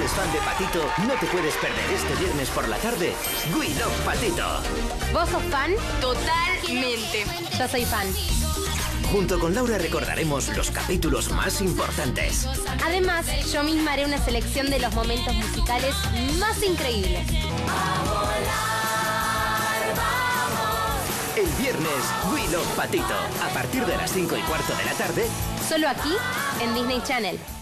eres fan de Patito, no te puedes perder este viernes por la tarde We Love Patito. ¿Vos sos fan? Totalmente. Yo soy fan. Junto con Laura recordaremos los capítulos más importantes. Además, yo misma haré una selección de los momentos musicales más increíbles. El viernes We Love Patito, a partir de las 5:15 de la tarde. Solo aquí, en Disney Channel.